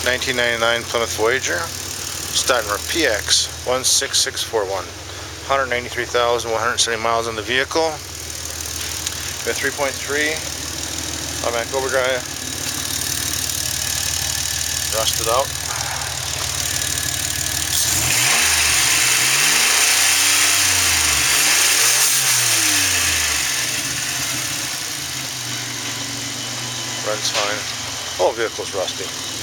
1999 Plymouth Voyager, starting with PX16641, 193,170 miles on the vehicle. We have 3.3 automatic overdrive, rusted out. Runs fine. Whole vehicle's rusty.